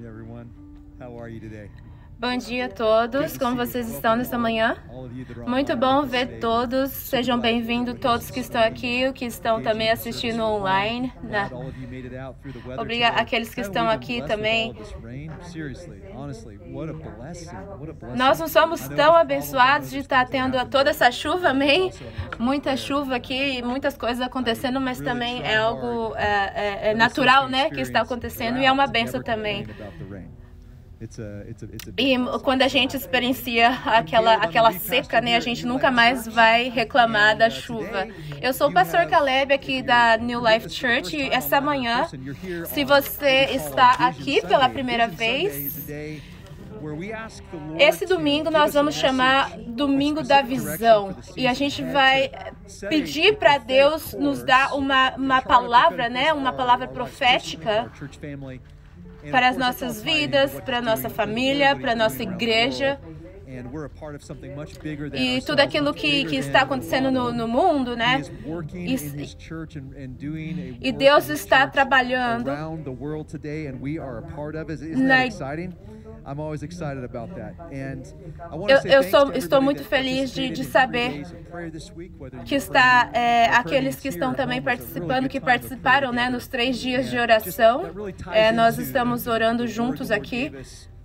morning, everyone. How are you today? Bom dia a todos, como vocês estão nesta manhã? Muito bom ver todos, sejam bem-vindos todos que estão aqui, que estão também assistindo online. Obrigado àqueles que estão aqui também. Nós não somos tão abençoados de estar tendo toda essa chuva, amém? Muita chuva aqui, muitas coisas acontecendo, mas também é algo natural, né, que está acontecendo e é uma bênção também. E quando a gente experiencia aquela seca, né, a gente nunca mais vai reclamar da chuva. Eu sou o pastor Caleb aqui da New Life Church e essa manhã, se você está aqui pela primeira vez, esse domingo nós vamos chamar Domingo da Visão e a gente vai pedir para Deus nos dar uma palavra, né, uma palavra profética para as nossas vidas, para a nossa família, para a nossa igreja. E tudo aquilo que está acontecendo no mundo, né? E Deus está trabalhando estou muito feliz de saber que está aqueles que estão também participando, que participaram, né, nos 3 dias de oração. Nós estamos orando juntos aqui.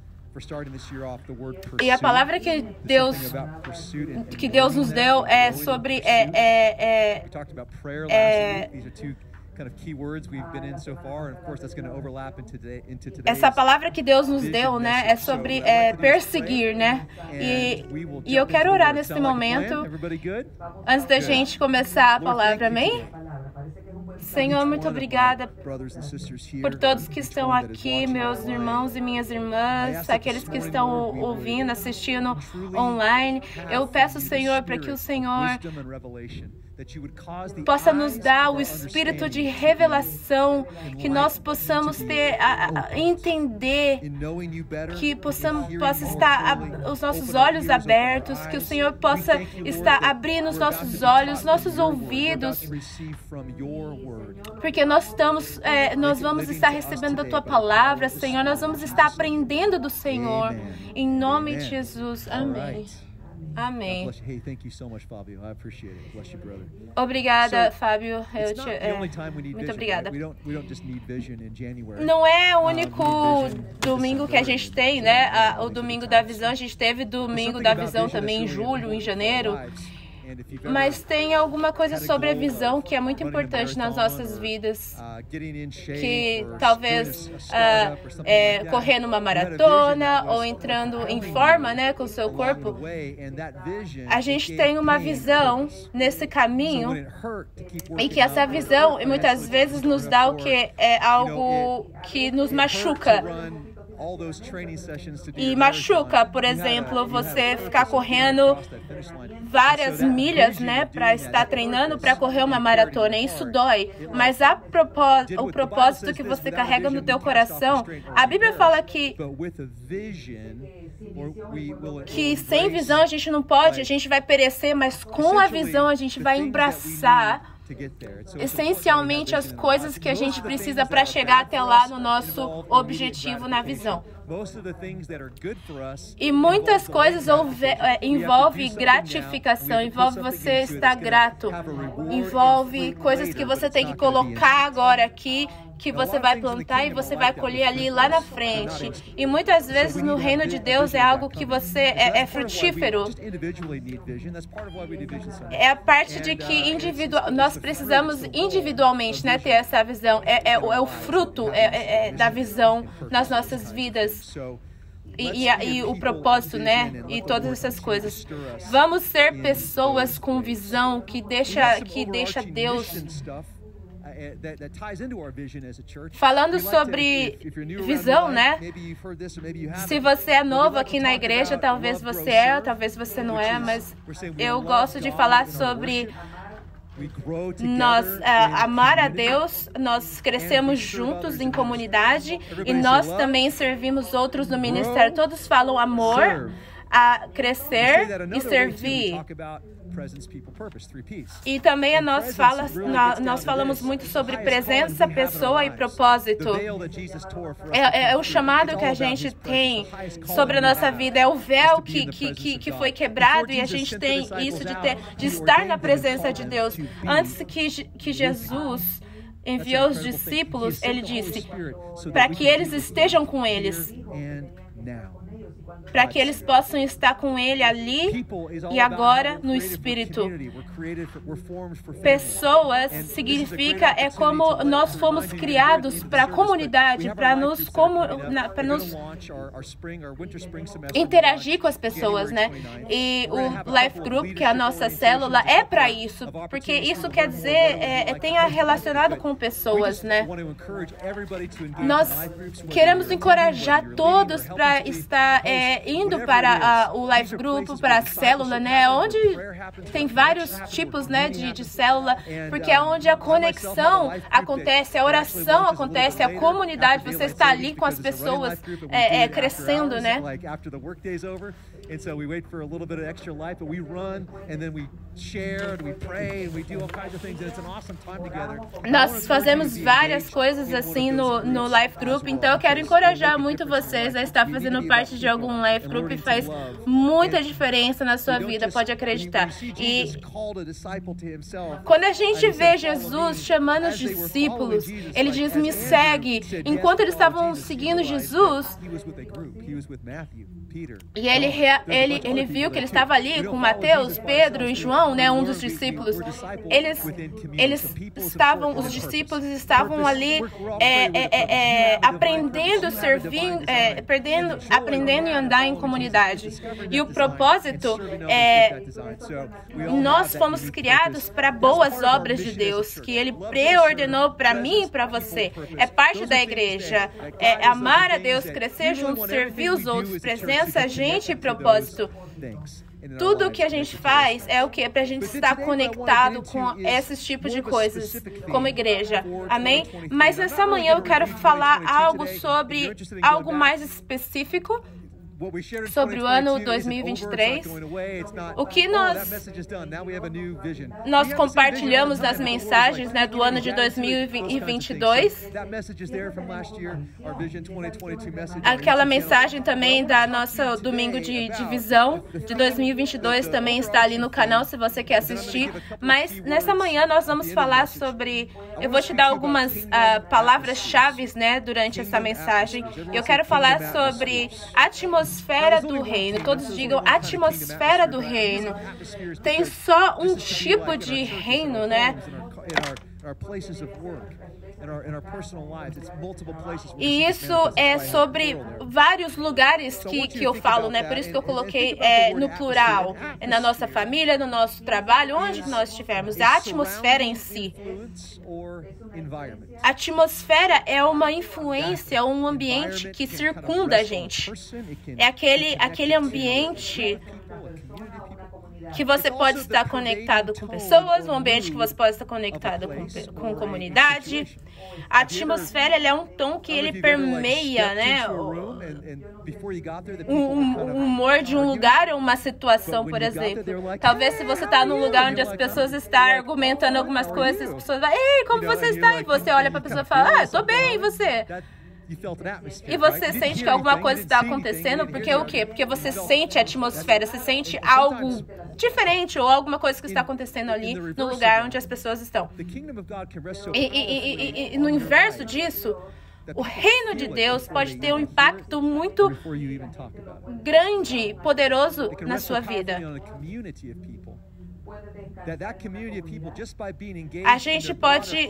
E a palavra que Deus nos deu é sobre essa palavra que Deus nos deu, né, é sobre perseguir, né? E eu quero orar nesse momento, antes da gente começar a palavra, amém? Senhor, muito obrigada por todos que estão aqui, meus irmãos e minhas irmãs, aqueles que estão ouvindo, assistindo online. Eu peço, Senhor, para que o Senhor possa nos dar o espírito de revelação, que nós possamos entender, que possa estar os nossos olhos abertos, que o Senhor possa estar abrindo os nossos olhos, nossos ouvidos, porque nós vamos estar recebendo a Tua palavra, Senhor, nós vamos estar aprendendo do Senhor, em nome de Jesus, amém. Amém. Obrigada, Fábio. Muito obrigada. Não é o único domingo que a gente tem, né? O domingo da visão. A gente teve domingo da visão também em julho, em janeiro. Mas tem alguma coisa sobre a visão que é muito importante nas nossas vidas, que talvez correndo uma maratona ou entrando em forma, né, com o seu corpo, a gente tem uma visão nesse caminho e que essa visão muitas vezes nos dá o que é algo que nos machuca. E machuca, por exemplo, você ficar correndo várias milhas, né, para estar treinando para correr uma maratona. Isso dói, mas o propósito que você carrega no teu coração, a Bíblia fala que sem visão a gente não pode, a gente vai perecer, mas com a visão a gente vai embraçar essencialmente as coisas que a gente precisa para chegar até lá no nosso objetivo na visão. E muitas coisas envolve gratificação, envolve você estar grato, envolve coisas que você tem que colocar agora aqui, que você vai plantar e você vai colher ali lá na frente. E muitas vezes no reino de Deus é algo que você é frutífero. É a parte de que nós precisamos individualmente, né, ter essa visão. É o fruto da visão nas nossas vidas. E o propósito, né? E todas essas coisas. Vamos ser pessoas com visão que deixa Deus. Falando sobre visão, né? Se você é novo aqui na igreja, talvez você não é, mas eu gosto de falar sobre nós amar a Deus, nós crescemos juntos em comunidade e nós também servimos outros no ministério. Todos falam amor, a crescer e servir. E também nós falamos muito sobre presença, pessoa e propósito. É o chamado que a gente tem sobre a nossa vida, é o véu que foi quebrado, e a gente tem isso de estar na presença de Deus. Antes que Jesus enviou os discípulos, ele disse para que eles estejam com eles, para que eles possam estar com Ele ali e agora no Espírito. Pessoas significa, é como nós fomos criados para a comunidade, para nos interagir com as pessoas, né? E o Life Group, que é a nossa célula, é para isso, porque isso quer dizer, tem relacionado com pessoas, né? Nós queremos encorajar todos para estar indo para o Life Group, para a célula, né? Onde tem vários tipos, né, de célula, porque é onde a conexão acontece, a oração acontece, a comunidade, você está ali com as pessoas crescendo, né? And so we wait for a little bit of extra life, but we run and then we share and we pray and we do all kinds of things, and it's an awesome time together. Nós fazemos várias coisas assim no Life Group, então eu quero encorajar muito vocês a estar fazendo parte de algum Life Group, e faz muita diferença na sua vida, pode acreditar. E quando a gente vê Jesus chamando os discípulos, ele diz, me segue. Enquanto eles estavam seguindo Jesus, e ele viu que ele estava ali com Mateus, Pedro e João, né, um dos discípulos. Os discípulos estavam ali aprendendo, servindo, aprendendo a andar em comunidade. E o propósito nós fomos criados para boas obras de Deus, que Ele preordenou para mim e para você. É parte da igreja. É amar a Deus, crescer juntos, servir os outros, presença, gente e propósito. Tudo o que a gente faz é o quê? Para a gente estar conectado com esses tipos de coisas, como igreja. Amém? Mas nessa manhã eu quero falar algo sobre algo mais específico sobre o ano 2023, o que nós compartilhamos nas mensagens, né, do ano de 2022. Aquela mensagem também da nossa domingo de visão de 2022 também está ali no canal, se você quer assistir. Mas nessa manhã nós vamos falar sobre, eu vou te dar algumas palavras-chave, né, durante essa mensagem. Eu quero falar sobre atmosfera do reino. Todos digam atmosfera do reino. Tem só um tipo de reino, né? E isso é sobre vários lugares que eu falo, né? Por isso que eu coloquei no plural. Na nossa família, no nosso trabalho, onde nós estivermos. A atmosfera em si. A atmosfera é uma influência, um ambiente que circunda a gente. É aquele ambiente que você pode estar conectado com pessoas, um ambiente que você pode estar conectado com comunidade. A atmosfera, é um tom que ele permeia, né? Um humor de um lugar ou uma situação, por exemplo. Talvez se você está num lugar onde as pessoas estão argumentando algumas coisas, as pessoas vão, ei, como você está? E você olha para a pessoa e fala, estou bem, e você? E você sente que alguma coisa está acontecendo, porque o quê? Porque você sente a atmosfera, você sente algo diferente ou alguma coisa que está acontecendo ali no lugar onde as pessoas estão. E no inverso disso, o reino de Deus pode ter um impacto muito grande, poderoso na sua vida. A gente pode...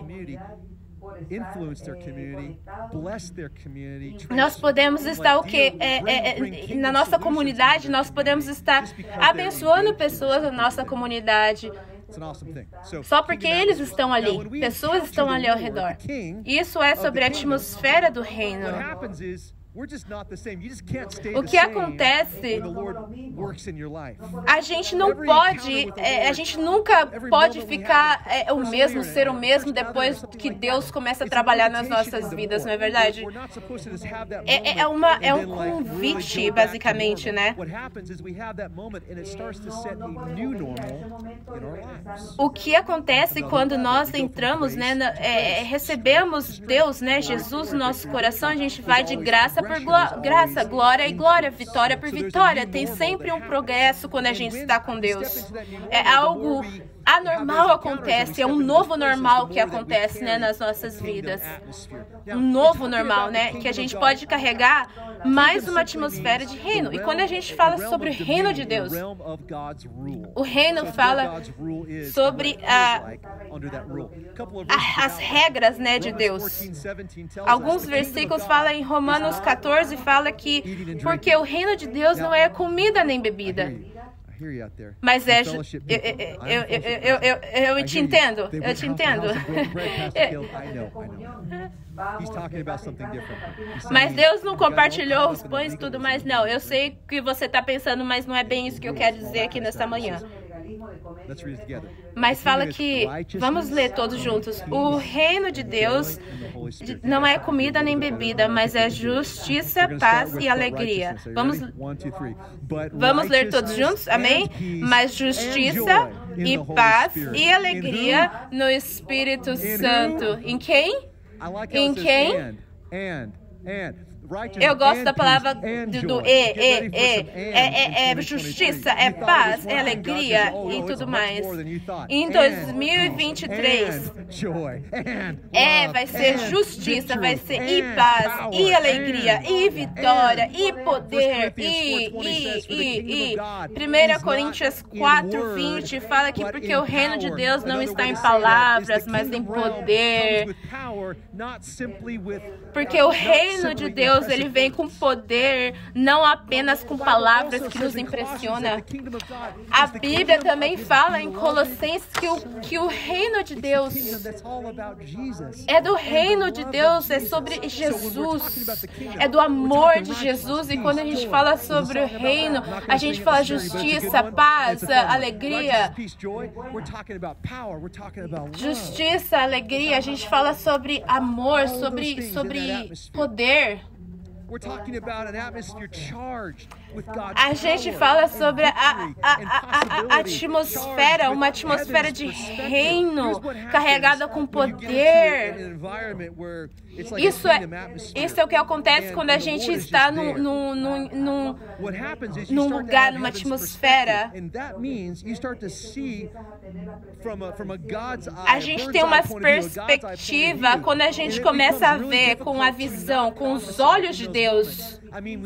Nós podemos estar o quê? Na nossa comunidade, nós podemos estar abençoando pessoas na nossa comunidade. Só porque eles estão ali. Pessoas estão ali ao redor. Isso é sobre a atmosfera do reino. O que acontece, a gente não pode, a gente nunca pode ficar o mesmo, ser o mesmo depois que Deus começa a trabalhar nas nossas vidas, não é verdade? É um convite, basicamente, né? O que acontece quando nós entramos, né, recebemos Deus, né, Jesus no nosso coração, a gente vai de graça por graça, glória e glória, vitória por vitória. Tem sempre um progresso quando a gente está com Deus. É algo anormal acontece, é um novo normal que acontece, né, nas nossas vidas. Um novo normal, né, que a gente pode carregar mais uma atmosfera de reino. E quando a gente fala sobre o reino de Deus, o reino fala sobre as regras, né, de Deus. Alguns versículos falam em Romanos 14, fala que porque o reino de Deus não é comida nem bebida. Mas eu te entendo, eu te entendo. Mas Deus não compartilhou os pães e tudo mais, não. Eu sei o que você está pensando, mas não é bem isso que eu quero dizer aqui nesta manhã. Mas fala que, vamos ler todos juntos, o reino de Deus não é comida nem bebida, mas é justiça, paz e alegria. Vamos ler todos juntos? Amém? Mas justiça e paz e alegria no Espírito Santo. Em quem? Em quem? Eu gosto da palavra do é justiça, é paz, é alegria e tudo mais. Em 2023, vai ser justiça, vai ser e paz, e alegria, e vitória, e poder, e 1 Coríntios 4:20 fala que porque o reino de Deus não está em palavras, mas em poder. Porque o reino de Deus, ele vem com poder, não apenas com palavras que nos impressionam. A Bíblia também fala em Colossenses que o reino de Deus é do reino de Deus, é sobre Jesus, é do amor de Jesus. E quando a gente fala sobre o reino, a gente fala justiça, paz, alegria. Justiça, alegria, a gente fala sobre amor, sobre poder. A gente fala sobre a atmosfera, uma atmosfera de reino carregada com poder. Isso é o que acontece quando a gente está num lugar, numa atmosfera. A gente tem uma perspectiva quando a gente começa a ver com a visão, com os olhos de Deus.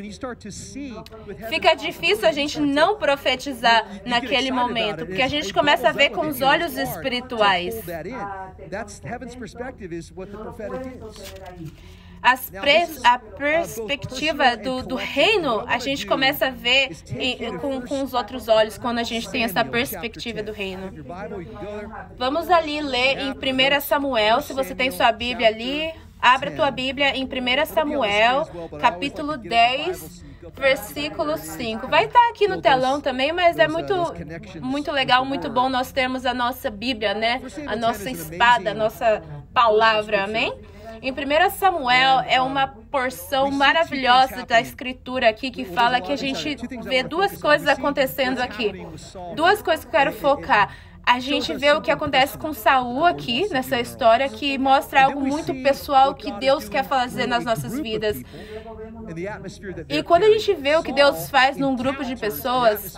Fica difícil a gente não profetizar naquele momento, porque a gente começa a ver com os olhos espirituais. A perspectiva do reino, a gente começa a ver com os outros olhos quando a gente tem essa perspectiva do reino. Vamos ali ler em 1 Samuel, se você tem sua Bíblia ali. Abra a tua Bíblia em 1 Samuel, capítulo 10, versículo 5. Vai estar aqui no telão também, mas é muito legal, muito bom nós termos a nossa Bíblia, né? A nossa espada, a nossa palavra, amém? Em 1 Samuel é uma porção maravilhosa da Escritura aqui que fala que a gente vê duas coisas acontecendo aqui. Duas coisas que eu quero focar. A gente vê o que acontece com Saul aqui, nessa história, que mostra algo muito pessoal que Deus quer fazer nas nossas vidas. E quando a gente vê o que Deus faz num grupo de pessoas,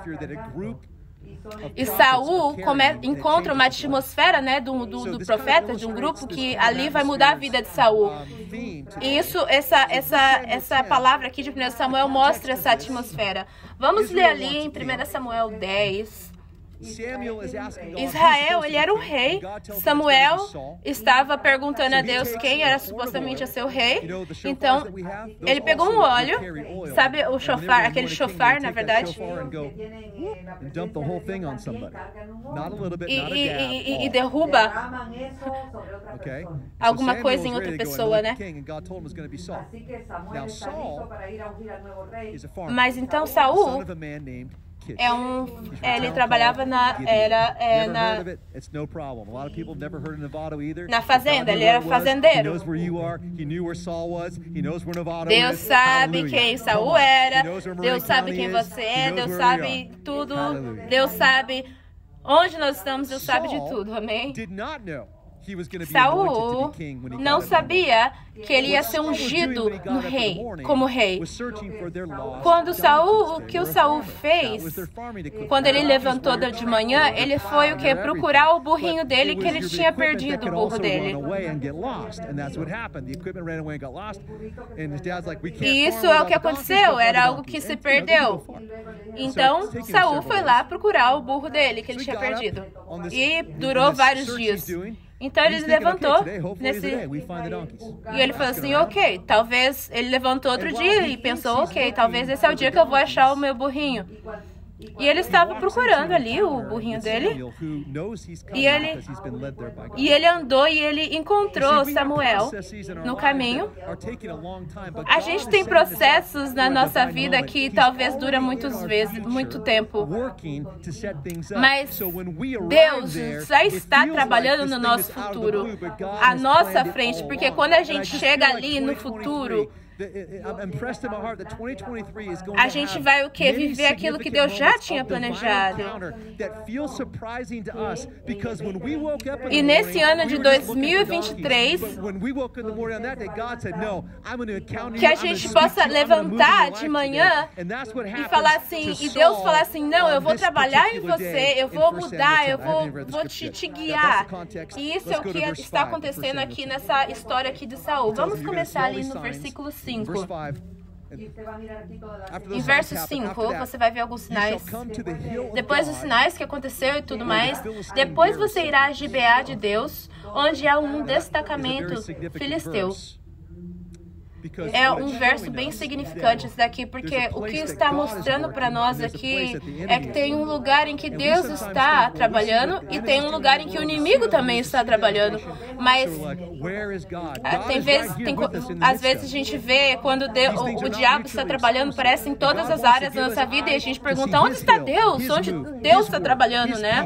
e Saul encontra uma atmosfera, né, do profeta, de um grupo que ali vai mudar a vida de Saul. E essa palavra aqui de 1 Samuel mostra essa atmosfera. Vamos ler ali em 1 Samuel 10. Israel, ele era um rei. Samuel estava perguntando a Deus quem era supostamente a ser o rei. Então, ele pegou um óleo, sabe o shofar, aquele shofar, na verdade, e derruba alguma coisa em outra pessoa, né? Mas então Saul ele trabalhava na fazenda, ele era fazendeiro. Deus sabe quem Saul era, Deus sabe quem você é, Deus sabe tudo, Deus sabe onde nós estamos, Deus sabe de tudo, amém? Saul não sabia que ele ia ser ungido como rei. O que o Saul fez, quando ele levantou de manhã, ele foi o quê? Procurar o burrinho dele, que ele tinha perdido o burro dele. E isso é o que aconteceu, era algo que se perdeu. Então, Saul foi lá procurar o burro dele, que ele tinha perdido. E durou vários dias. Então ele levantou e ele falou assim, ok, talvez ele levantou outro dia e pensou, ok, talvez esse é o dia que eu vou achar o meu burrinho. E ele estava procurando ali o burrinho dele. E ele andou e ele encontrou Samuel no caminho. A gente tem processos na nossa vida que talvez dura muito tempo. Mas Deus já está trabalhando no nosso futuro, à nossa frente, porque quando a gente chega ali no futuro, a gente vai o quê? Viver aquilo que Deus já tinha planejado. E nesse ano de 2023, que a gente possa levantar de manhã e falar assim, e Deus falar assim, não, eu vou trabalhar em você, eu vou mudar, eu vou te guiar. E isso é o que está acontecendo aqui nessa história aqui de Saul. Vamos começar ali no versículo 5. Em verso 5, você vai ver alguns sinais. Depois dos sinais que aconteceu e tudo mais, depois você irá a Gibeá de Deus, onde há um destacamento filisteu. É um verso bem significante esse daqui, porque o que está mostrando para nós aqui é que tem um lugar em que Deus está trabalhando e tem um lugar em que o inimigo também está trabalhando. Mas às vezes a gente vê quando o diabo está trabalhando, parece em todas as áreas da nossa vida, e a gente pergunta, onde está Deus? Onde Deus está trabalhando, né?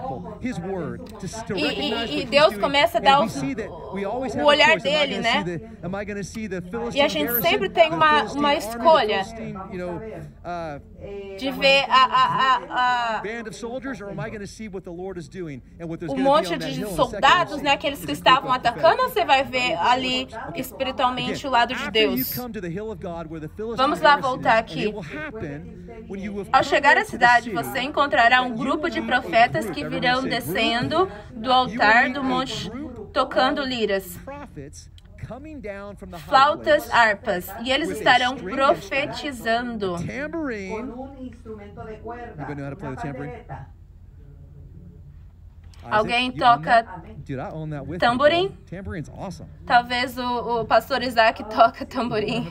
E Deus começa a dar o olhar dele, né? E a gente sempre tem uma escolha de ver um monte de soldados, né, aqueles que estavam atacando, ou você vai ver ali espiritualmente o lado de Deus? Vamos lá voltar aqui. Ao chegar à cidade, você encontrará um grupo de profetas que virão descendo do altar do monte tocando liras, flautas, harpas, e eles estarão profetizando. Alguém toca tamborim? Talvez o pastor Isaac toca tamborim.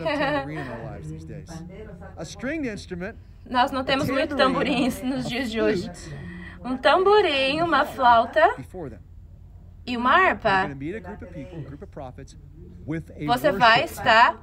Nós não temos muito tamborins nos dias de hoje. Um tamborim, uma flauta e uma harpa. Você vai estar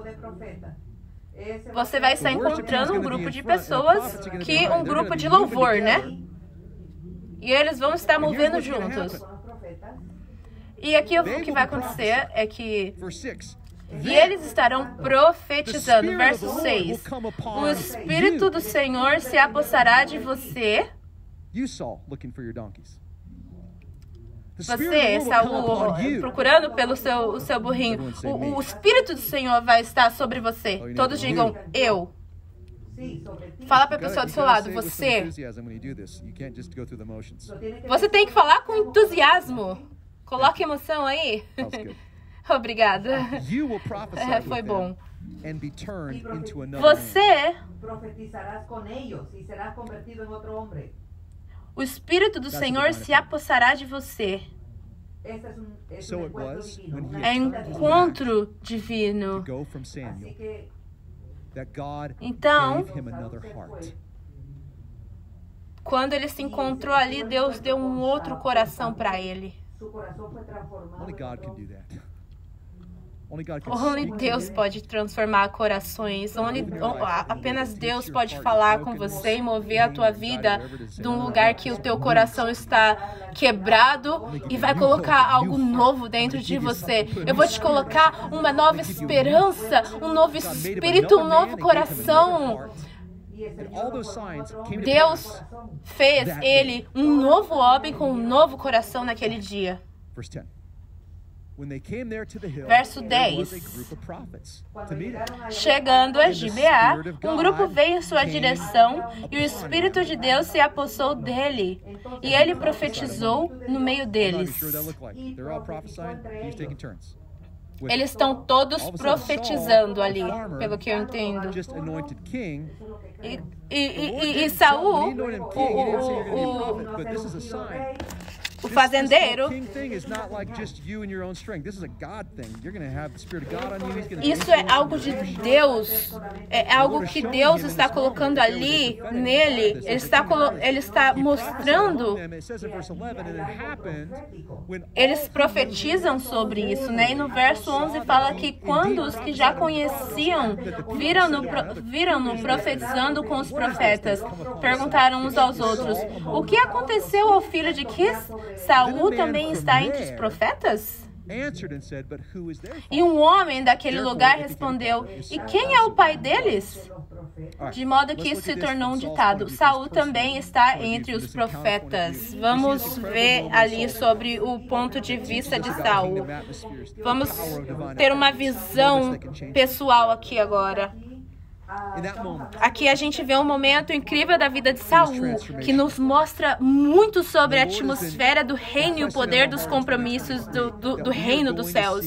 encontrando um grupo de pessoas, um grupo de louvor, né? E eles vão estar movendo juntos. E aqui o que vai acontecer é que e eles estarão profetizando. Verso 6. O Espírito do Senhor se apossará de você. Você, Saul, procurando pelo seu burrinho. O Espírito do Senhor vai estar sobre você. Todos digam, eu. Fala para a pessoa do seu lado, você. Você tem que falar com entusiasmo. Coloque emoção aí. Obrigada. Foi bom. Você profetizarás com eles e serás convertido em outro homem. O Espírito do Senhor se apossará de você. É encontro divino. Então, quando ele se encontrou ali, Deus deu um outro coração para ele. Only Deus pode transformar corações. Apenas Deus pode falar com você e mover a tua vida de um lugar que o teu coração está quebrado e vai colocar algo novo dentro de você. Eu vou te colocar uma nova esperança, um novo espírito, um novo coração. Deus fez ele um novo homem com um novo coração naquele dia. Verso 10. Chegando a Gibeá, um grupo veio em sua direção e o Espírito de Deus se apossou dele. E ele profetizou no meio deles. Eles estão todos profetizando ali, pelo que eu entendo. E Saul, o fazendeiro, isso é algo de Deus, é algo que Deus está colocando ali nele. Ele está mostrando. Eles profetizam sobre isso, né? E no verso 11 fala que quando os que já conheciam viram-no profetizando com os profetas, perguntaram uns aos outros: o que aconteceu ao filho de Quis? Saul também está entre os profetas? E um homem daquele lugar respondeu: e quem é o pai deles? De modo que isso se tornou um ditado. Saul também está entre os profetas. Vamos ver ali sobre o ponto de vista de Saul. Vamos ter uma visão pessoal aqui agora. Aqui a gente vê um momento incrível da vida de Saul, que nos mostra muito sobre a atmosfera do reino e o poder dos compromissos do reino dos céus.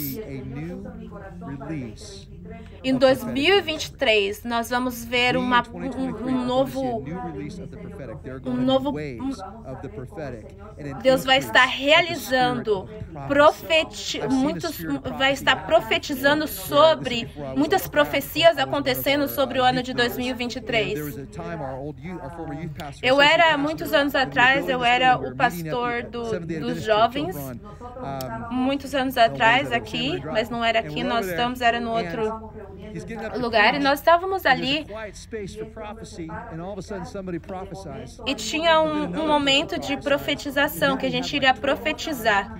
Em 2023, nós vamos ver um novo Deus vai estar realizando, vai estar profetizando sobre muitas profecias acontecendo sobre o ano de 2023. Muitos anos atrás, eu era o pastor dos jovens, muitos anos atrás aqui, mas não era aqui, era no outro lugar, e nós estávamos ali e tinha um momento de profetização, que a gente iria profetizar.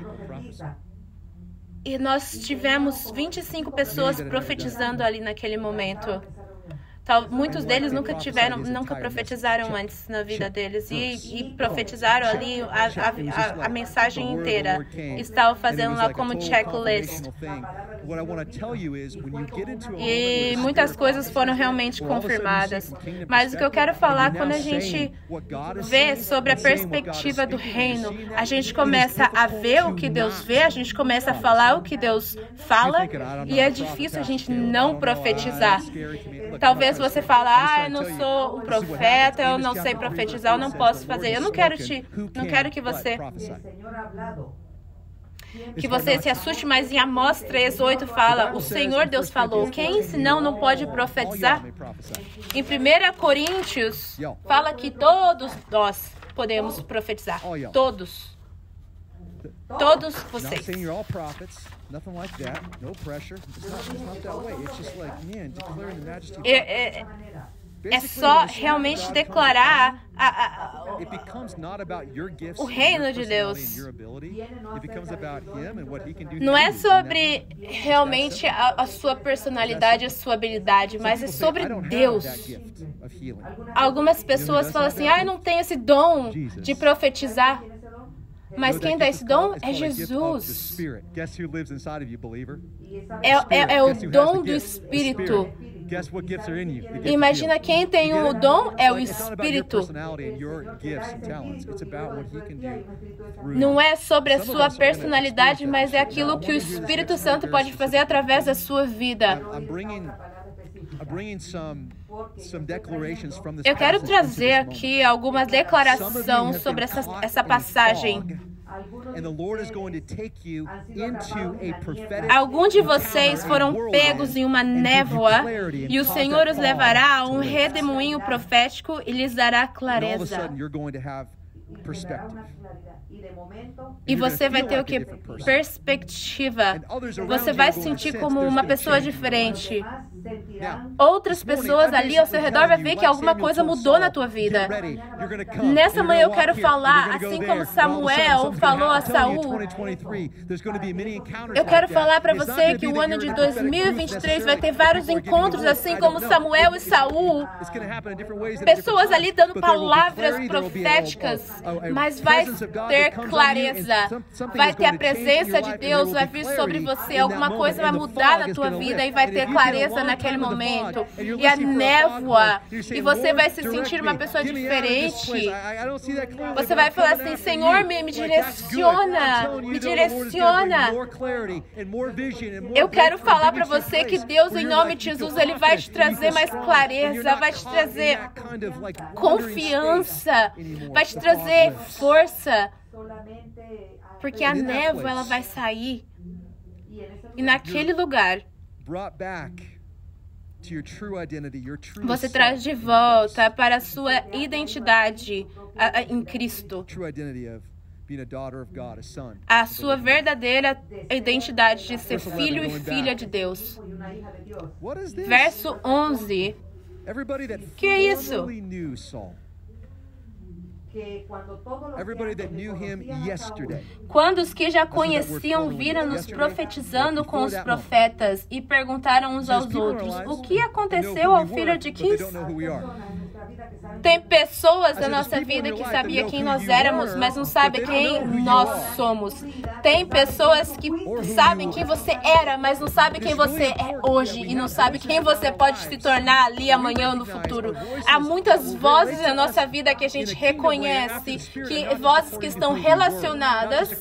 E nós tivemos 25 pessoas profetizando ali naquele momento. Muitos deles nunca profetizaram antes na vida deles e profetizaram ali a mensagem inteira. Estavam fazendo lá como checklist. E muitas coisas foram realmente confirmadas. Mas o que eu quero falar, quando a gente vê sobre a perspectiva do reino, a gente começa a ver o que Deus vê, a gente começa a falar o que Deus fala, e é difícil a gente não profetizar. Talvez você fale: eu não sou um profeta, eu não sei profetizar, eu não posso fazer. Eu não quero que você se assuste, mas em Amós 3:8 fala: o Senhor Deus falou, quem senão não pode profetizar? Em 1 Coríntios fala que todos nós podemos profetizar. Todos vocês. É só realmente declarar o reino de Deus. Não é sobre realmente a sua personalidade, a sua habilidade, mas é sobre Deus. Algumas pessoas falam assim: eu não tenho esse dom de profetizar. Mas quem dá esse dom é Jesus. É o dom do Espírito. Imagina, quem tem o dom é o Espírito. Não é sobre a sua personalidade, mas é aquilo que o Espírito Santo pode fazer através da sua vida. Eu quero trazer aqui algumas declarações sobre essa passagem. Alguns de vocês foram pegos em uma névoa e o Senhor os levará a um redemoinho profético e lhes dará clareza. E você vai ter o que? Perspectiva. Você vai se sentir como uma pessoa diferente. Outras pessoas ali ao seu redor vão ver que alguma coisa mudou na tua vida. Nessa manhã eu quero falar, assim como Samuel falou a Saul, eu quero falar para você que o ano de 2023 vai ter vários encontros, assim como Samuel e Saul. Pessoas ali dando palavras proféticas, mas vai ter clareza. Vai ter a presença de Deus, vai vir sobre você. Alguma coisa vai mudar na tua vida e vai ter clareza naquele momento. E a névoa. E você vai se sentir uma pessoa diferente. Você vai falar assim, Senhor, me direciona. Me direciona. Eu quero falar para você que Deus, em nome de Jesus, Ele vai te trazer mais clareza, vai te trazer confiança, vai te trazer força. Porque a névoa, ela vai sair. E naquele lugar, você traz de volta para a sua identidade em Cristo. A sua verdadeira identidade de ser filho e filha de Deus. Verso 11. Que é isso? Quando os que já conheciam viram-nos profetizando com os profetas e perguntaram uns aos outros, o que aconteceu ao filho de Quis? Tem pessoas da nossa vida que sabiam quem nós éramos, mas não sabem quem nós somos. Tem pessoas que sabem quem você era, mas não sabem quem você é hoje. E não sabem quem você pode se tornar ali amanhã no futuro. Há muitas vozes na nossa vida que a gente reconhece, vozes que estão relacionadas,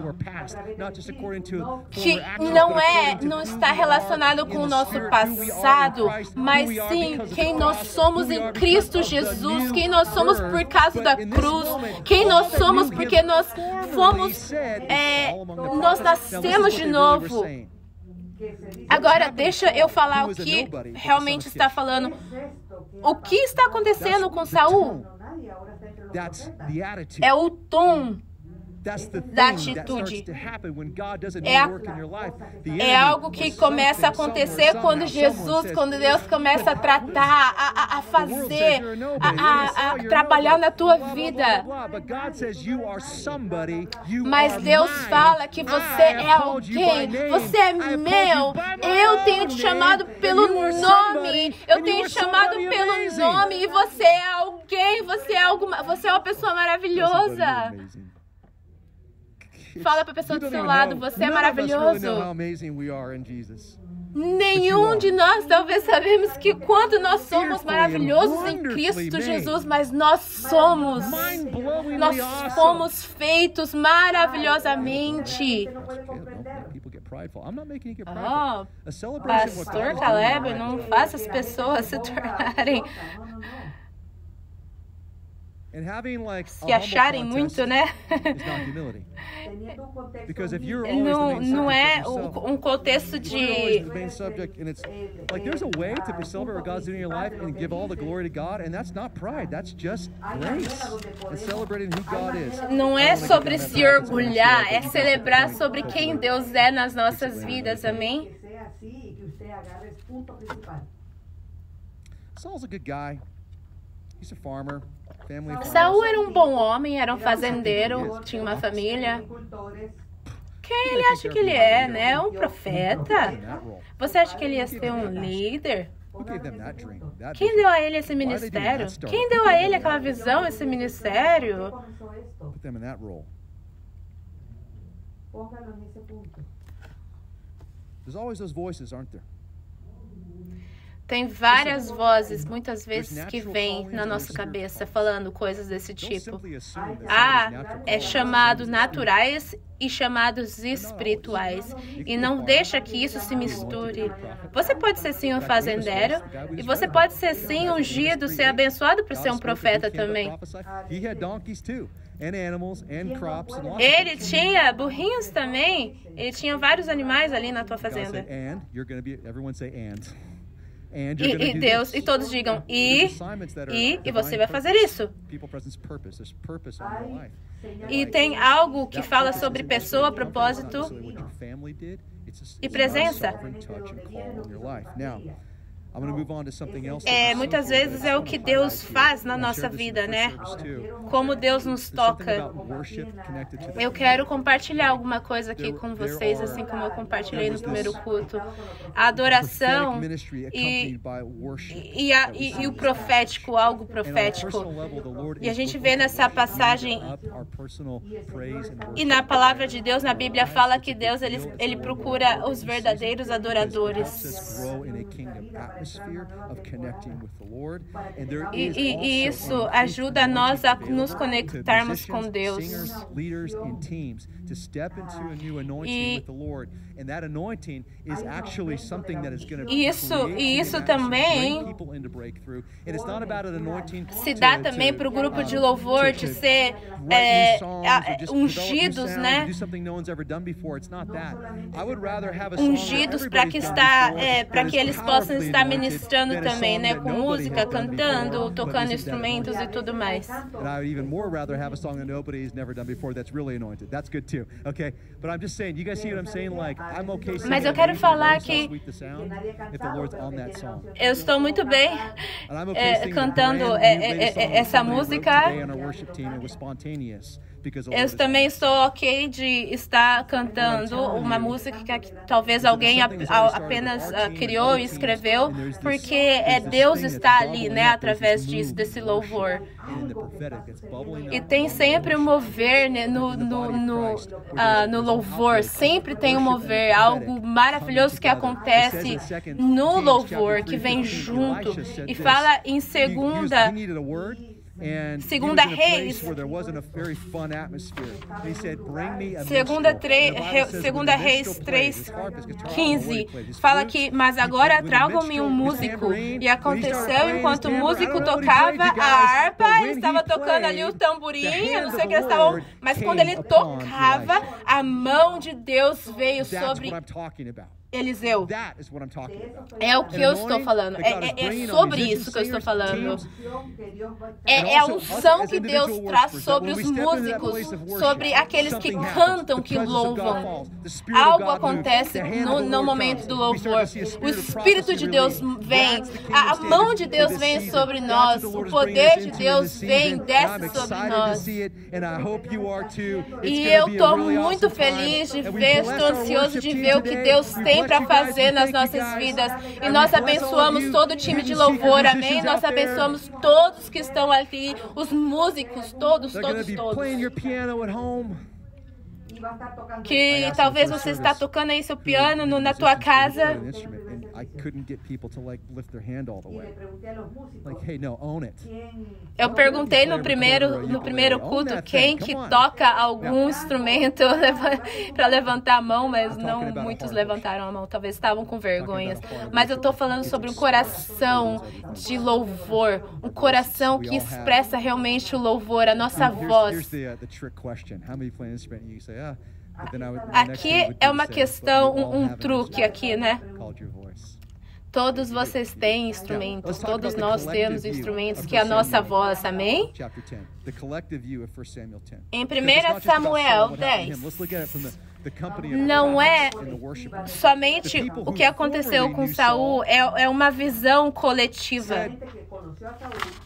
que não está relacionado com o nosso passado, mas sim quem nós somos em Cristo Jesus. Quem nós somos por causa da cruz, quem nós somos porque nós nós nascemos de novo. Agora, deixa eu falar o que realmente está falando. O que está acontecendo com Saul? É o tom da atitude. É algo que começa a acontecer quando Deus começa a tratar, a fazer, a trabalhar na tua vida. Mas Deus fala que você é alguém, você é meu. Eu tenho te chamado pelo nome. Eu tenho te chamado pelo nome e você é alguém, você é uma pessoa maravilhosa. Fala para a pessoa do seu lado, você é maravilhoso. Nenhum de nós talvez sabemos que quanto nós somos maravilhosos em Cristo Jesus, mas nós fomos feitos maravilhosamente. Pastor Caleb, não faça as pessoas se tornarem... se acharem muito, né? Não é um contexto de... Não é sobre se orgulhar, é celebrar sobre quem Deus é nas nossas vidas, amém? Saul's a good guy. He's a farmer. Saul era um bom homem, era um fazendeiro, tinha uma família. Quem ele acha que ele é, né? Um profeta? Você acha que ele ia ser um líder? Quem deu a ele esse ministério? Quem deu a ele aquela visão, esse ministério? Tem várias vozes, muitas vezes, que vêm na nossa cabeça falando coisas desse tipo. É chamado naturais e chamados espirituais. E não deixa que isso se misture. Você pode ser sim um fazendeiro e você pode ser sim ungido, ser abençoado por ser um profeta também. Ele tinha burrinhos também. Ele tinha vários animais ali na tua fazenda. E Deus, e todos digam, e você vai fazer isso. E tem algo que fala sobre pessoa, propósito e presença. Muitas vezes é o que Deus faz na nossa vida, né? Como Deus nos toca. Eu quero compartilhar alguma coisa aqui com vocês, assim como eu compartilhei no primeiro culto. A adoração e o profético, algo profético. E a gente vê nessa passagem, e na palavra de Deus, na Bíblia, fala que Deus, ele procura os verdadeiros adoradores. E isso ajuda nós a nos conectarmos com Deus. E isso também se dá também para o grupo de louvor de ser ungidos, né? Ungidos para que eles possam estar ministrando também, né? Com música, cantando, tocando instrumentos e tudo mais. Mas eu quero falar que eu estou muito bem cantando essa música. Eu também estou ok de estar cantando uma música que talvez alguém apenas criou e escreveu, porque Deus está ali, né, através desse louvor. E tem sempre um mover, né, no louvor, sempre tem um mover, algo maravilhoso que acontece no louvor, que vem junto. E fala em Segunda Reis 3:15 fala que, mas agora tragam-me um músico. E aconteceu enquanto o músico tocava a harpa, ele estava tocando ali o tamborim, eu não sei o que eles estavam, mas quando ele tocava, a mão de Deus veio sobre Eliseu. É o que eu estou falando. É sobre isso que eu estou falando. É a unção que Deus traz sobre os músicos, sobre aqueles que cantam, que louvam. Algo acontece no momento do louvor. O Espírito de Deus vem, a mão de Deus vem sobre nós, o poder de Deus vem, desce sobre nós. E eu estou muito feliz de ver, estou ansioso de ver o que Deus tem para fazer nas nossas vidas. E nós abençoamos todo o time de louvor, amém? Nós abençoamos todos que estão ali, os músicos, todos. Que talvez você está tocando aí seu piano na tua casa. Eu perguntei no primeiro culto quem que toca algum instrumento para levantar a mão, mas não muitos levantaram a mão, talvez estavam com vergonhas. Mas eu estou falando sobre um coração de louvor, um coração que expressa realmente o louvor, a nossa voz. Aqui é uma questão, um truque aqui, né? Todos vocês têm instrumentos, todos nós temos instrumentos, que é a nossa voz, amém? Em 1 Samuel 10, não é somente o que aconteceu com Saul, é uma visão coletiva.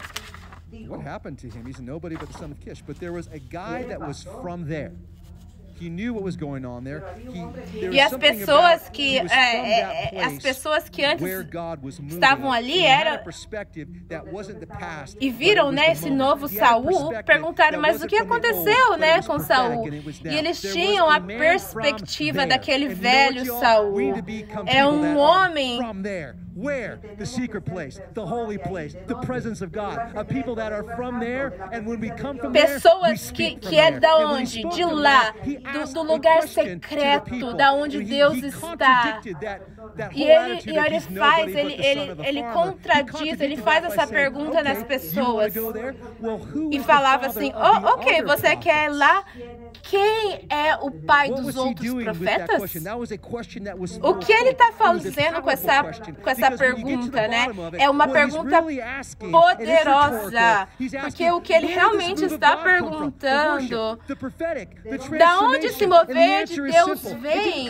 What happened to him? He's nobody but the son of Kish. But there was a guy that was from there. E as pessoas que antes estavam ali e viram, né, esse novo Saul, perguntaram, mas o que aconteceu, né, com Saul? E eles tinham a perspectiva daquele velho Saul. É um homem. Where? The secret place, the holy place, the presence of God. A people that are from there, and when we come from there, pessoas que é da onde? De lá, do lugar secreto, da onde Deus está. E ele contradiz, ele faz essa pergunta nas pessoas. E falava assim, ok, você quer ir lá? Quem é o pai dos outros profetas? O que ele está fazendo com essa pergunta, né? É uma pergunta poderosa, porque o que ele realmente está perguntando, da onde esse mover de Deus vem?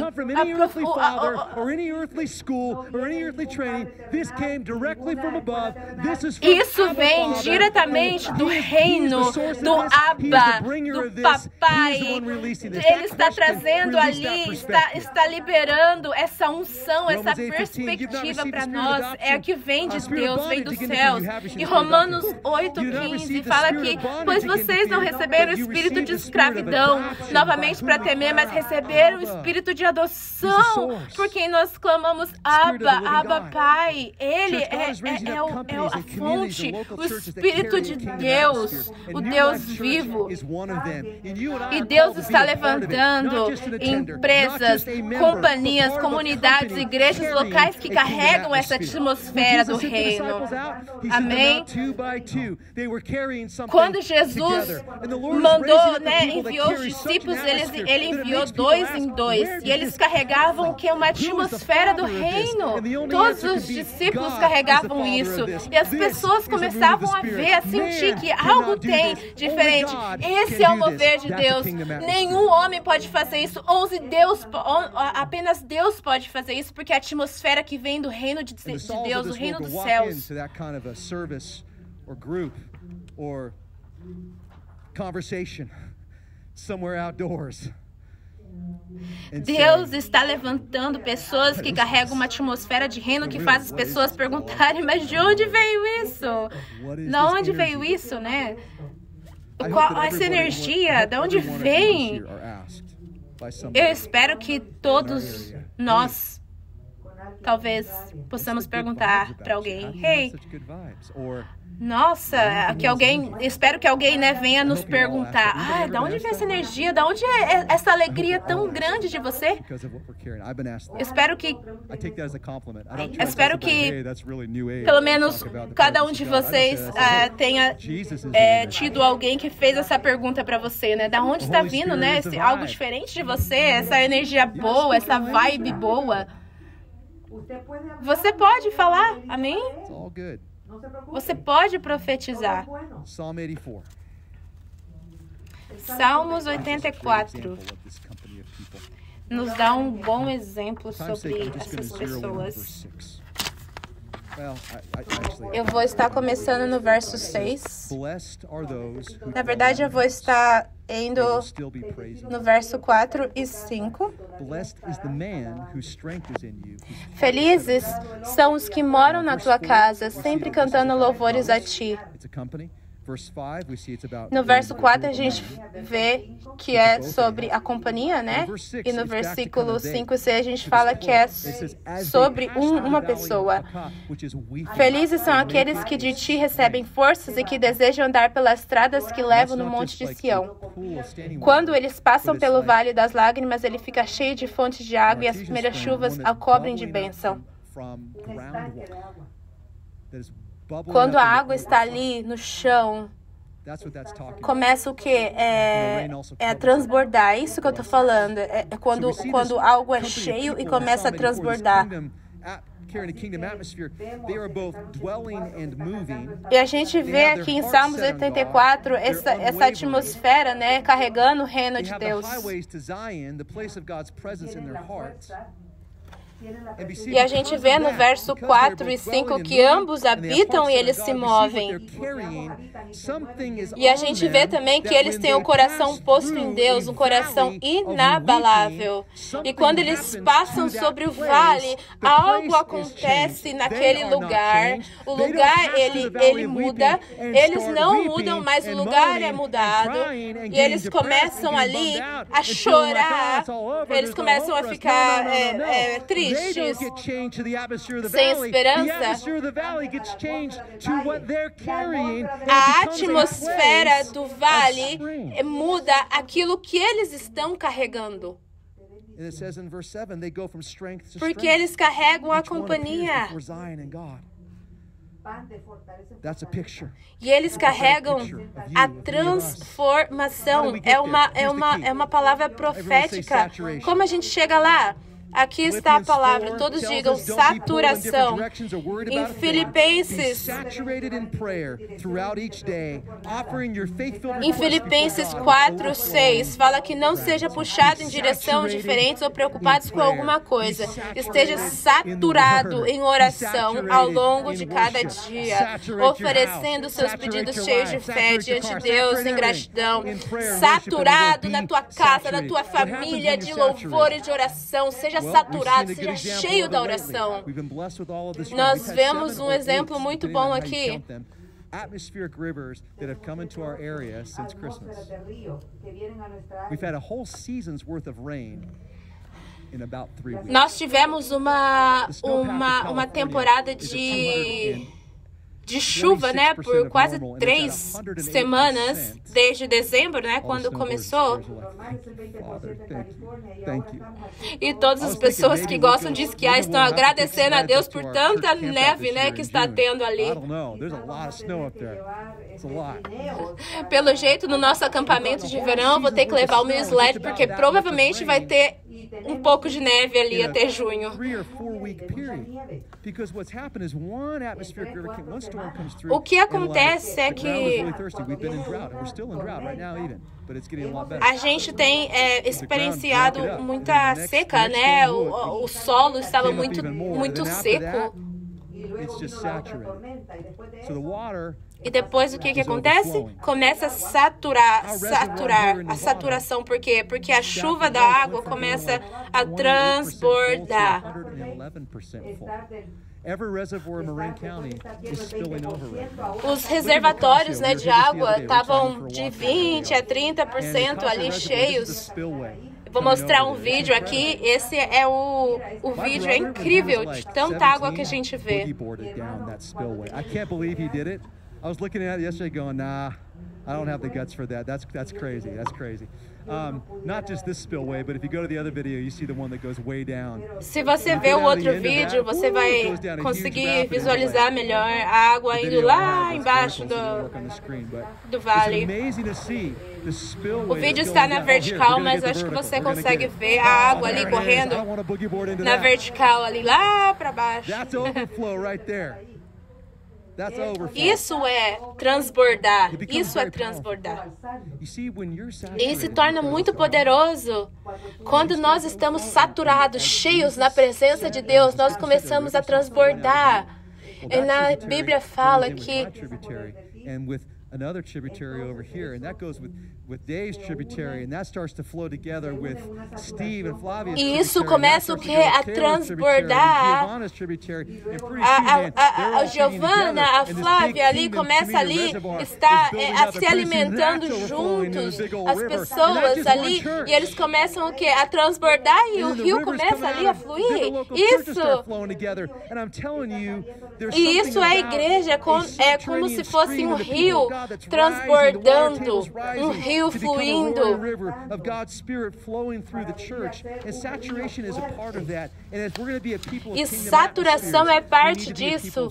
Isso vem diretamente do reino, do Abba, do Papai. Ele está trazendo ali, está liberando essa unção, essa perspectiva para nós. É a que vem de Deus, vem dos céus. E Romanos 8:15 fala que, pois vocês não receberam o espírito de escravidão novamente para temer, mas receberam o espírito de adoção, por quem nós clamamos Abba, Pai. Ele é a fonte, o Espírito de Deus, o Deus vivo. E Deus está levantando empresas, companhias, comunidades, igrejas locais que carregam essa atmosfera do reino. Amém? Quando Jesus mandou, né, enviou os discípulos, ele enviou 2 em 2. E eles carregavam que uma atmosfera do reino. Todos os discípulos carregavam isso. E as pessoas começavam a ver, a sentir que algo tem diferente. Esse é o mover de Deus. Nenhum homem pode fazer isso. Apenas Deus pode fazer isso, porque a atmosfera que vem do reino de Deus, do reino dos céus. Deus está levantando pessoas que carregam uma atmosfera de reino que faz as pessoas perguntarem, mas de onde veio isso? De onde veio isso, né? Essa energia, de onde vem? Eu espero que todos nós, talvez, possamos perguntar para alguém, hey, nossa, espero que alguém, né, venha nos perguntar, de onde vem essa energia? De onde é essa alegria tão grande de você? Espero que pelo menos cada um de vocês tenha tido alguém que fez essa pergunta para você, né? Da onde está vindo, né? Algo diferente de você, essa energia boa, essa vibe boa. Você pode falar, amém? Você pode profetizar. Salmos 84 nos dá um bom exemplo sobre essas pessoas. Eu vou estar começando no verso 6. Na verdade, eu vou estar indo no verso 4 e 5. Felizes são os que moram na tua casa, sempre cantando louvores a ti. No verso 4, a gente vê que é sobre a companhia, né? E no versículo 5 e 6, a gente fala que é sobre uma pessoa. Felizes são aqueles que de ti recebem forças e que desejam andar pelas estradas que levam no monte de Sião. Quando eles passam pelo vale das lágrimas, ele fica cheio de fontes de água e as primeiras chuvas a cobrem de bênção. Quando a água está ali no chão, começa o quê? É transbordar. É isso que eu estou falando. É quando algo é cheio e começa a transbordar. E a gente vê aqui em Salmos 84 essa atmosfera, né, carregando o reino de Deus. E a gente vê no verso 4 e 5 que ambos habitam e eles se movem. E a gente vê também que eles têm o coração posto em Deus, um coração inabalável. E quando eles passam sobre o vale, algo acontece naquele lugar. O lugar, ele muda. Eles não mudam, mas o lugar é mudado. E eles começam ali a chorar. Eles começam a ficar tristes, sem esperança. A atmosfera do vale muda aquilo que eles estão carregando. Porque eles carregam a companhia. E eles carregam a transformação. É uma palavra profética. Como a gente chega lá? Aqui está a palavra, todos digam saturação. Em Filipenses 4:6, fala que não seja puxado em direção diferentes ou preocupados com alguma coisa. Esteja saturado em oração ao longo de cada dia, oferecendo seus pedidos cheios de fé diante de Deus em gratidão. Saturado na tua casa, na tua família, de louvor e de oração. Seja saturado, seja cheio da oração. Nós vemos um exemplo muito bom aqui. Atmospheric rivers that have come into our area since Christmas. We've had a whole season's worth of rain in about 3 weeks. Nós tivemos uma temporada de chuva, né, por quase 3 semanas, desde dezembro, né, quando começou. E todas as pessoas que gostam de esquiar estão agradecendo a Deus por tanta neve, né, que está tendo ali. Pelo jeito, no nosso acampamento de verão, eu vou ter que levar o meu sled, porque provavelmente vai ter um pouco de neve ali até junho. O que acontece é que a gente tem experienciado muita seca, né? O solo estava muito seco. E depois o que acontece? Começa a saturar a saturação. Por quê? Porque a chuva da água começa a transbordar. Os reservatórios, né, de água estavam de 20% a 30% ali cheios. Vou mostrar um vídeo aqui. Esse é o vídeo, é incrível de tanta água que a gente vê. I was looking at it yesterday going, nah, I don't have the guts for that. That's crazy. That's crazy. Not just this spillway, but if you go to the other video, you see the one that goes way down. Se você ver o outro vídeo, você vai conseguir visualizar melhor a água indo lá embaixo do vale. O vídeo está na vertical, mas acho que você consegue ver a água ali correndo na vertical ali lá para baixo. Isso é transbordar. Isso é transbordar. E se torna muito poderoso quando nós estamos saturados, cheios na presença de Deus. Nós começamos a transbordar. E na Bíblia fala que another tributary over here, and that goes with Dave's tributary, and that starts to flow together with Steve and Flavia's tributary. E isso começa o que? A transbordar. A Giovana, a Flávia ali, começa ali, está se alimentando juntos, as pessoas ali, e eles começam o que? A transbordar e o rio começa ali a fluir. Isso. E isso é a igreja, é como se fosse um rio transbordando, um rio fluindo. E saturação é parte disso.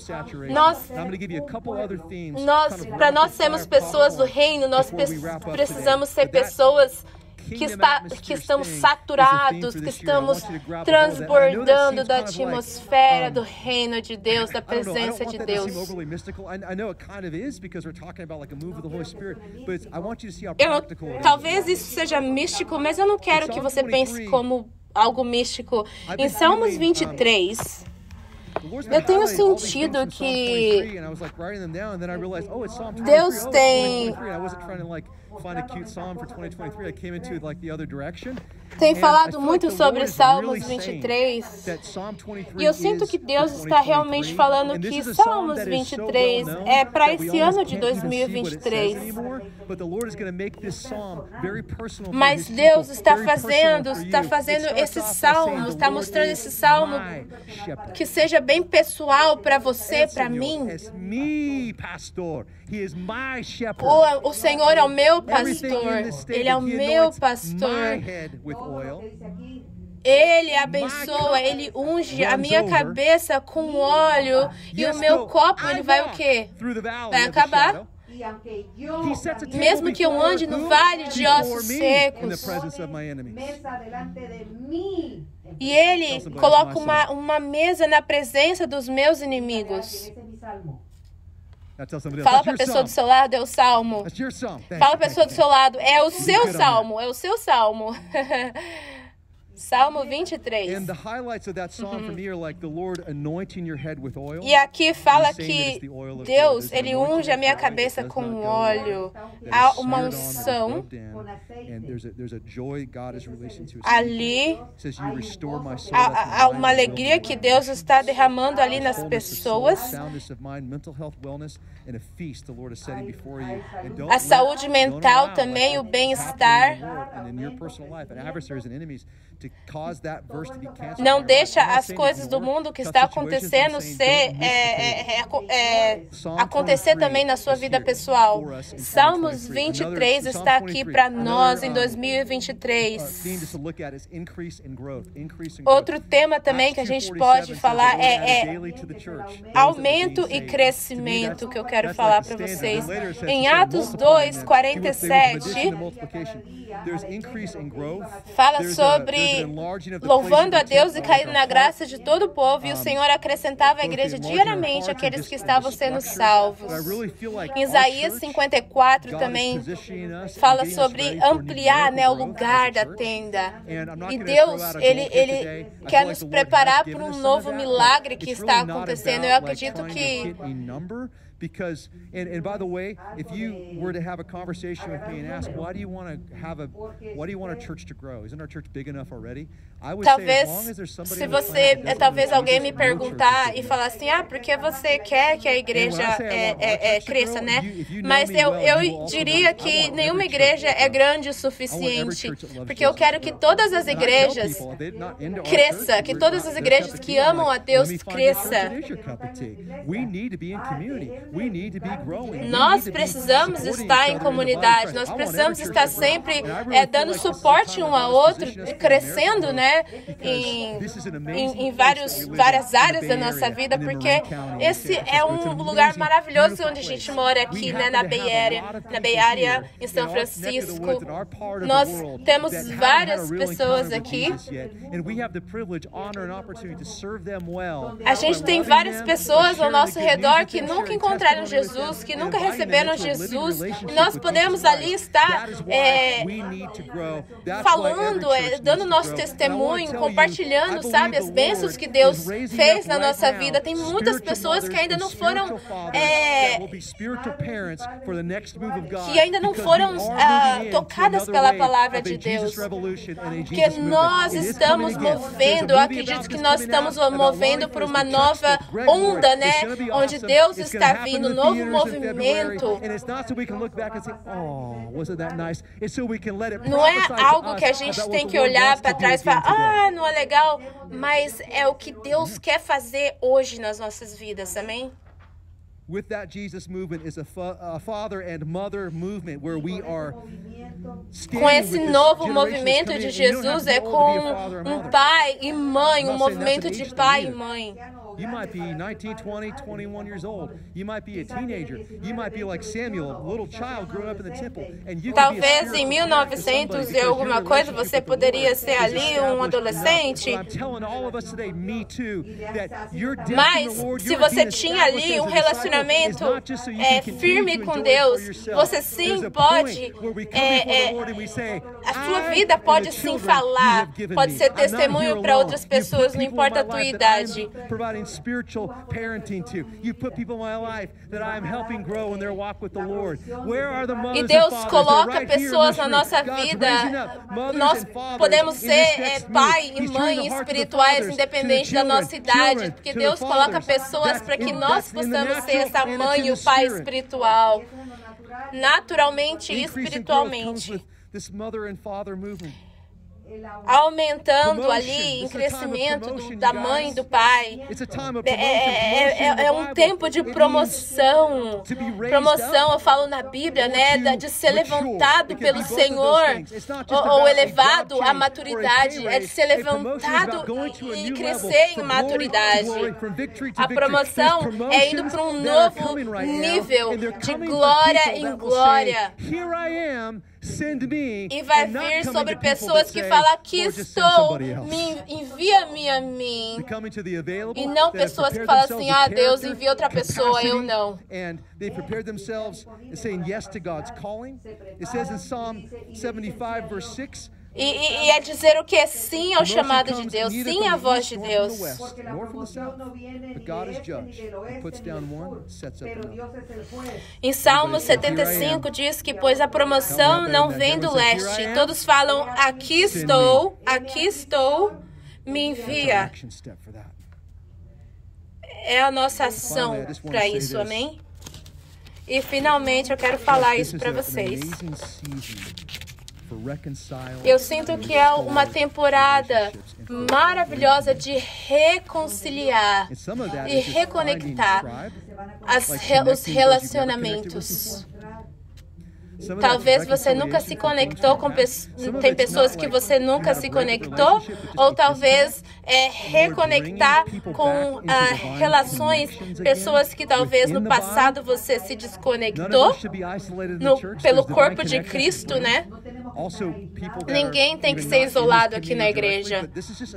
Para nós sermos pessoas do reino, nós precisamos ser pessoas que estamos saturados, que estamos transbordando da atmosfera do reino de Deus, da presença de Deus. Talvez isso seja místico, mas eu não quero que você pense como algo místico. Em Salmos 23, eu tenho sentido que Deus tem falado muito sobre Salmos 23, e eu sinto que Deus está realmente falando que Salmos 23 é para esse ano de 2023. Mas Deus está fazendo esse salmo, está mostrando esse salmo que seja bem pessoal para você, para mim. O Senhor é o meu pastor, Ele é o meu pastor. Ele abençoa, Ele unge a minha cabeça com óleo, e o meu copo, ele vai o quê? Vai acabar. Mesmo que eu ande no vale de ossos secos, e Ele coloca uma mesa na presença dos meus inimigos. Fala para a pessoa do seu lado, é o salmo. Fala para a pessoa do seu lado, é o seu salmo, é o seu salmo. Salmo 23. E aqui fala que Deus, Ele unge a minha cabeça com óleo. Há uma unção ali. Há uma alegria que Deus está derramando ali nas pessoas. A saúde mental também, o bem-estar. Não deixa as coisas do mundo que está acontecendo acontecer também na sua vida pessoal. Salmos 23 está aqui para nós em 2023. Outro tema também que a gente pode falar é aumento e crescimento, que eu quero falar para vocês. Em Atos 2:47, fala sobre louvando a Deus e caindo na graça de todo o povo, e o Senhor acrescentava à igreja diariamente aqueles que estavam sendo salvos. Em Isaías 54 também fala sobre ampliar, né, o lugar da tenda. E Deus, Ele quer nos preparar para um novo milagre que está acontecendo. Eu acredito que because by the way, if you were to have a conversation with me and ask why do you want a church to grow? Isn't our church big enough already? I would say as long as there's somebody talvez alguém me perguntar e falar assim, porque você quer que a igreja cresça, né? Mas eu diria que nenhuma igreja é grande o suficiente, porque eu quero que todas as igrejas cresçam, que todas as igrejas que amam a Deus cresçam. Nós precisamos estar em comunidade, nós precisamos estar sempre dando suporte um ao outro, crescendo, né, em várias áreas da nossa vida, porque esse é um lugar maravilhoso onde a gente mora aqui, né, na Bay Area, em São Francisco. Nós temos várias pessoas aqui. A gente tem várias pessoas ao nosso redor que nunca encontraram Jesus, que nunca receberam Jesus, e nós podemos ali estar falando, dando nosso testemunho, compartilhando, sabe, as bênçãos que Deus fez na nossa vida. Tem muitas pessoas que ainda não foram tocadas pela palavra de Deus, porque nós estamos movendo, eu acredito que nós estamos movendo por uma nova onda, né, onde Deus está vindo, novo movimento. Não é algo que a gente tem que olhar para trás e falar, não é legal, mas é o que Deus quer fazer hoje nas nossas vidas, amém? With that Jesus movement is a father and mother movement where we are com esse novo movimento de Jesus, é com um pai e mãe, um movimento de pai e mãe. You might be 19, 20, 21 years old. You might be a teenager. You might be like Samuel, a little child growing up in the temple. And you Talvez em 1900 e alguma coisa você poderia ser ali adolescente. Mas se você tinha ali relacionamento firme com Deus, você sim pode, a sua vida pode sim falar, pode ser testemunho para outras pessoas, não importa a tua idade. E Deus coloca pessoas na nossa vida. Nós podemos ser pai e mãe espirituais, independente da nossa idade, porque Deus coloca pessoas para que nós possamos ser essa mãe e o pai espiritual, naturalmente e espiritualmente. Aumentando ali em crescimento da mãe e do pai. É um tempo de promoção. Promoção, eu falo na Bíblia, né, de ser levantado pelo Senhor, ou elevado à maturidade, é de ser levantado e crescer em maturidade. A promoção é indo para um novo nível de glória em glória. E vai vir sobre pessoas que falam, aqui estou, envia-me a mim. E não pessoas que falam assim, Deus, envia outra pessoa, eu não. They prepared themselves saying yes to God's calling. It says in Psalm 75, verse 6, E é dizer o que é sim ao chamado de Deus, sim à voz de Deus. Em Salmo 75 diz que, pois a promoção não vem do leste. Todos falam, aqui estou, me envia. É a nossa ação para isso, amém? E finalmente eu quero falar isso para vocês. Eu sinto que é uma temporada maravilhosa de reconciliar e reconectar os relacionamentos. Talvez você nunca se conectou com tem pessoas que você nunca se conectou, ou talvez reconectar com relações, pessoas que talvez no passado você se desconectou pelo corpo de Cristo, né? Ninguém tem que ser isolado aqui na igreja.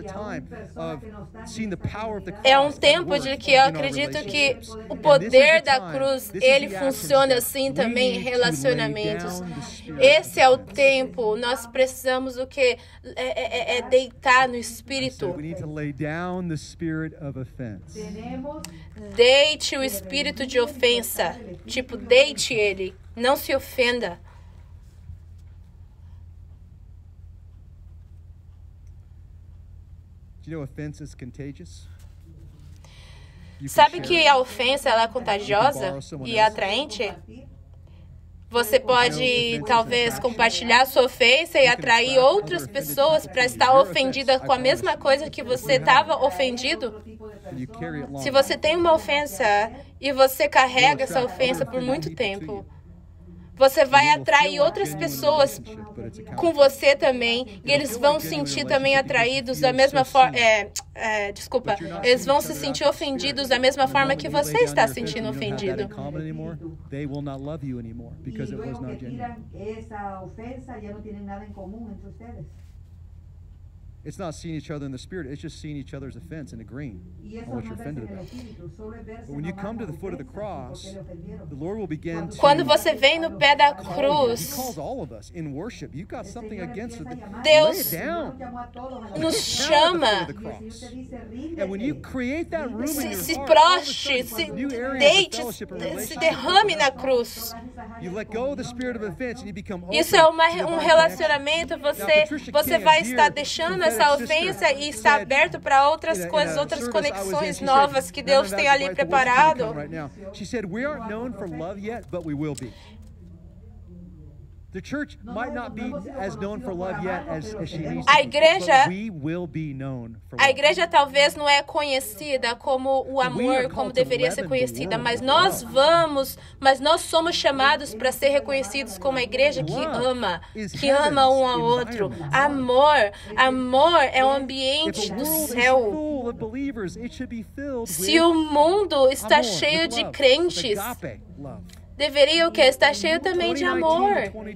É um tempo de que eu acredito que o poder da cruz, ele funciona assim também em relacionamentos. Esse é o tempo. Nós precisamos o que? Deitar no espírito. Deite o espírito de ofensa. Tipo, deite ele. Não se ofenda. Sabe que a ofensa ela é contagiosa e atraente? Você pode, talvez, compartilhar sua ofensa e atrair outras pessoas para estar ofendidas com a mesma coisa que você estava ofendido. Se você tem uma ofensa e você carrega essa ofensa por muito tempo, você vai atrair outras pessoas com você também, e eles vão se sentir também atraídos da mesma forma. Eles vão se sentir ofendidos da mesma forma que você está se sentindo ofendido. It's not seeing each other in the spirit, it's just seeing each other's offense and agreeing on what you're offended about. But when you come to the foot of the cross, the Lord will begin to... Quando você vem no pé da cruz, He calls all of us in worship. You've got something against it. Deus Lay it down. nos chama. And when you create that room in your Se heart, proste, se deite, se derrame na cruz. you let go of the spirit of offense and you become open. Isso é um relacionamento. Você vai estar deixando essa ofensa e está aberto para outras coisas, outras conexões novas que Deus tem ali preparado. The church might not be as known for love yet as she needs A to igreja, be, but we will be known for a love. igreja talvez não é conhecida como o amor, como deveria ser conhecida, mas nós somos chamados para ser reconhecidos como uma igreja que ama um ao outro. Amor é um ambiente do céu. Se o mundo está cheio de crentes, deveria o quê? Estar cheio também de amor.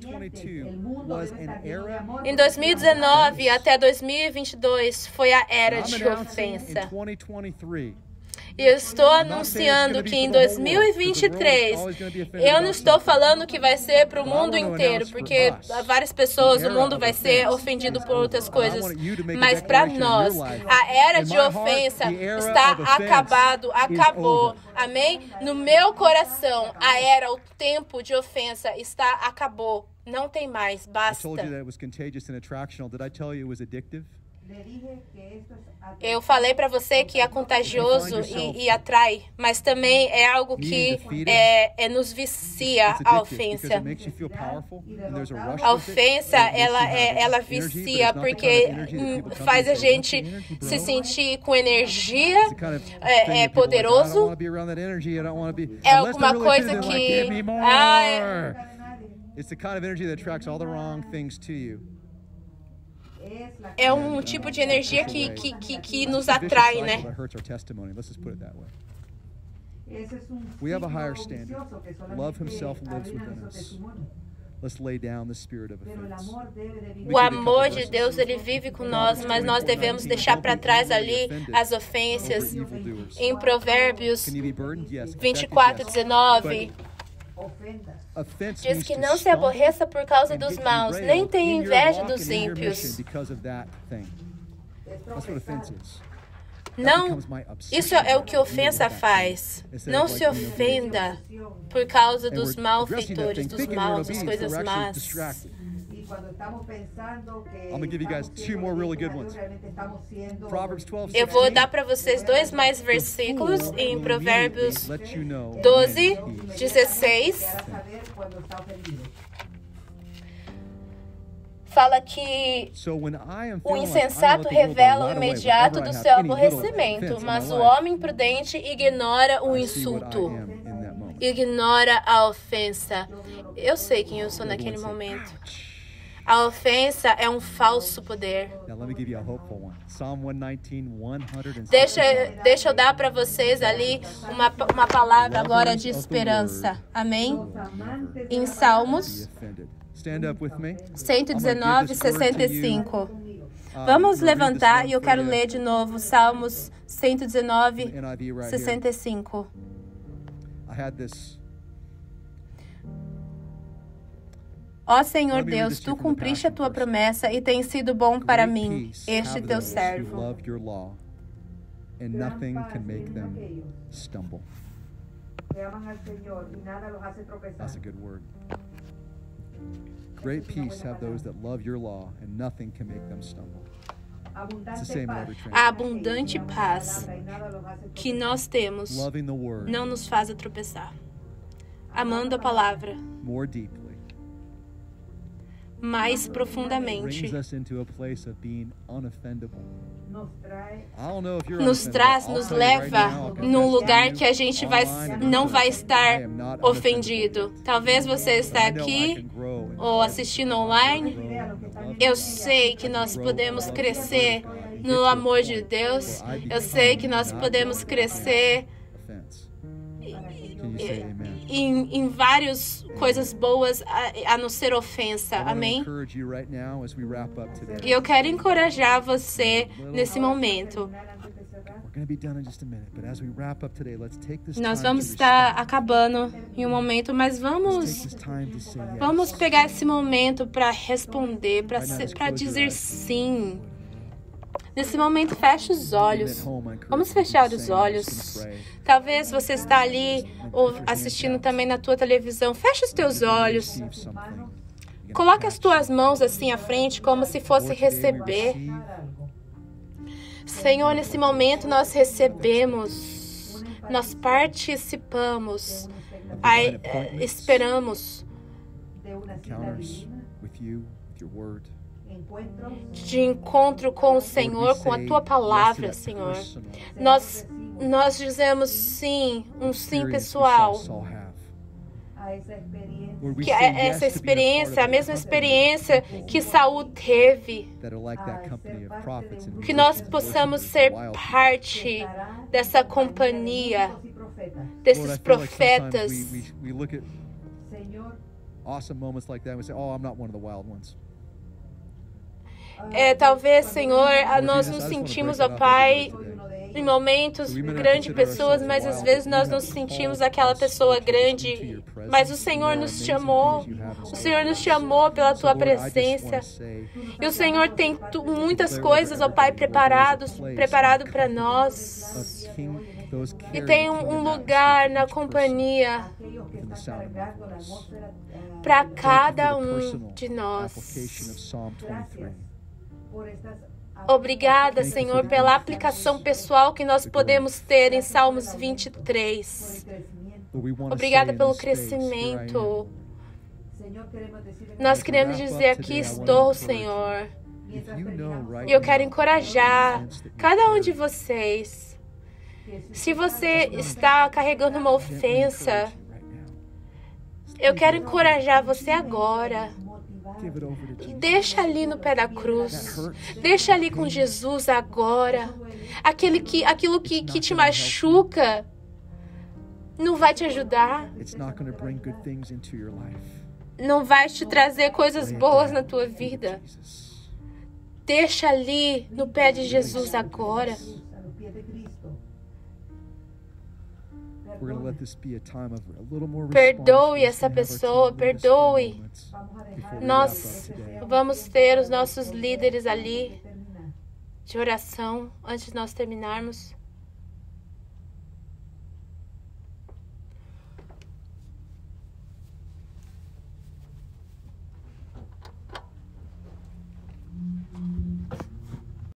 Em 2019 até 2022 foi a era de ofensa. E eu estou anunciando que em 2023, eu não estou falando que vai ser para o mundo inteiro, porque várias pessoas, o mundo vai ser ofendido por outras coisas. Mas para nós, a era de ofensa está acabou. Amém? No meu coração, o tempo de ofensa acabou. Não tem mais, basta. Eu falei para você que é contagioso e atrai, mas também é algo que nos vicia a ofensa. A ofensa, ela vicia porque faz a gente se sentir com energia, poderoso. É alguma coisa que... It's the kind of energy that attracts all the wrong things to you. É um tipo de energia que nos atrai, né? We have a higher standard. Love himself lives within us. Let's lay down the spirit of offense. O amor de Deus, ele vive com nós, mas nós devemos deixar para trás ali as ofensas. Em Provérbios 24:19, diz que não se aborreça por causa dos maus, nem tenha inveja dos ímpios. Não, isso é o que ofensa faz. Não se ofenda por causa dos malfeitores, dos maus, das coisas más. Eu vou dar para vocês 2 mais versículos em Provérbios 12:16. Fala que o insensato revela o imediato do seu aborrecimento, mas o homem prudente ignora o insulto, ignora a ofensa. Eu sei quem eu sou naquele momento. A ofensa é um falso poder. Deixa eu dar para vocês ali uma palavra agora de esperança. Amém? Em Salmos 119:65. Vamos levantar e eu quero ler de novo Salmos 119:65. Ó Senhor Deus, tu cumpriste a tua promessa e tem sido bom para mim, este teu servo. That's a good word. Great peace have those that love your law, and nothing can make them stumble. A abundante paz que nós temos não nos faz tropeçar. Amando a palavra mais profundamente, nos leva num lugar que a gente não vai estar ofendido. Talvez você está aqui ou assistindo online. Eu sei que nós podemos crescer no amor de Deus. Eu sei que nós podemos crescer em várias coisas boas a não ser ofensa. Amém? E eu quero encorajar você nesse momento. Nós vamos estar acabando em um momento, mas vamos pegar esse momento para responder, para dizer sim. Nesse momento, feche os olhos. Vamos fechar os olhos. Talvez você está ali ou assistindo também na tua televisão. Feche os teus olhos. Coloque as tuas mãos assim à frente, como se fosse receber. Senhor, nesse momento nós recebemos, nós participamos, esperamos encounters with you, with your word. De encontro com o Senhor, com a Tua palavra, Senhor. Nós dizemos sim, um sim pessoal. Que essa experiência, a mesma experiência que Saul teve, que nós possamos ser parte dessa companhia, desses profetas. Talvez, Senhor, nós nos sentimos, ó Pai, em momentos grandes pessoas, mas às vezes nós nos sentimos aquela pessoa grande. Mas o Senhor nos chamou. O Senhor nos chamou pela Tua presença. E o Senhor tem muitas coisas, ó Pai, preparado para nós. E tem um lugar na companhia para cada um de nós. Obrigada, Senhor, pela aplicação pessoal que nós podemos ter em Salmos 23. Obrigada pelo crescimento. Nós queremos dizer, aqui estou, Senhor. E eu quero encorajar cada um de vocês. Se você está carregando uma ofensa, eu quero encorajar você agora. Deixa ali no pé da cruz. Deixa ali com Jesus agora. Aquilo que te machuca não vai te ajudar. Não vai te trazer coisas boas na tua vida. Deixa ali no pé de Jesus agora. Perdoe essa pessoa, perdoe. Nós vamos ter os nossos líderes ali de oração antes de nós terminarmos.